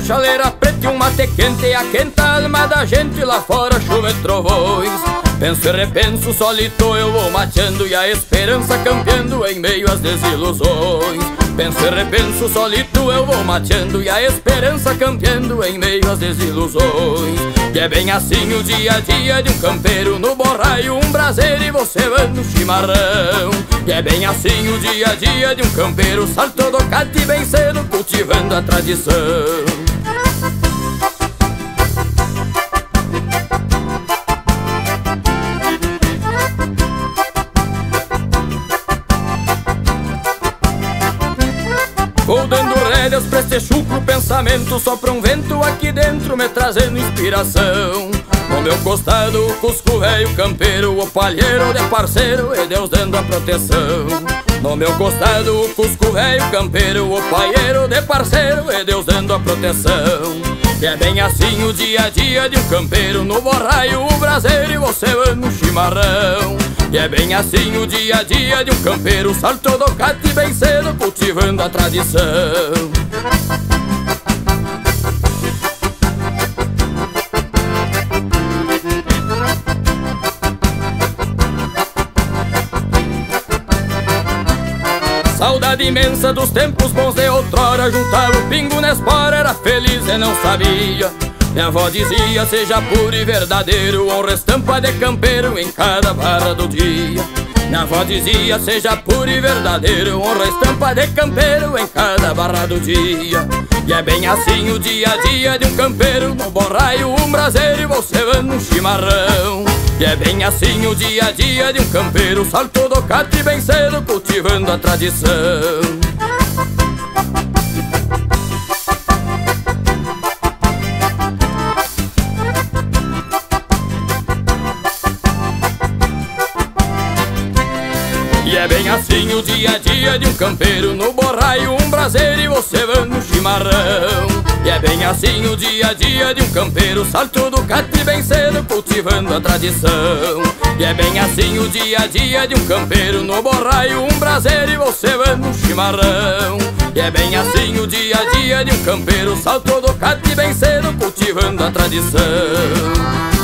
um chaleira preta e um mate quente, e aquenta a alma da gente lá fora, chuva e trovões. Penso e repenso, solito eu vou mateando, e a esperança campeando em meio às desilusões. Penso e repenso, solito eu vou mateando, e a esperança campeando em meio às desilusões. E é bem assim o dia a dia de um campeiro, no borraio um braseiro e você vai no chimarrão. E é bem assim o dia a dia de um campeiro, salto do cate bem cedo, cultivando a tradição. Vou dando rédeas pra este chucro pensamento, sopra um vento aqui dentro me trazendo inspiração. No meu costado o cusco velho campeiro, o palheiro de parceiro e Deus dando a proteção. No meu costado o cusco velho campeiro, o palheiro de parceiro e Deus dando a proteção. E é bem assim o dia a dia de um campeiro, no borraio o braseiro e você vai no chimarrão. E é bem assim o dia a dia de um campeiro, salto do cate bem cedo, cultivando a tradição. Saudade imensa dos tempos bons de outrora, juntava o pingo na espora, era feliz e não sabia. Minha avó dizia, seja puro e verdadeiro, honra estampa de campeiro em cada barra do dia. Minha avó dizia, seja puro e verdadeiro, honra estampa de campeiro em cada barra do dia. E é bem assim o dia a dia de um campeiro, no borraio um braseiro e você vai no chimarrão. E é bem assim o dia a dia de um campeiro, salto do cate bem cedo, cultivando a tradição. E é bem assim o dia a dia de um campeiro, no borraio um braseiro e você vai no chimarrão. E é bem assim o dia a dia de um campeiro, salto do cate bem cedo, cultivando a tradição. E é bem assim o dia a dia de um campeiro, no borraio um braseiro e você vai no chimarrão. E é bem assim o dia a dia de um campeiro, salto do cate bem cedo, cultivando a tradição.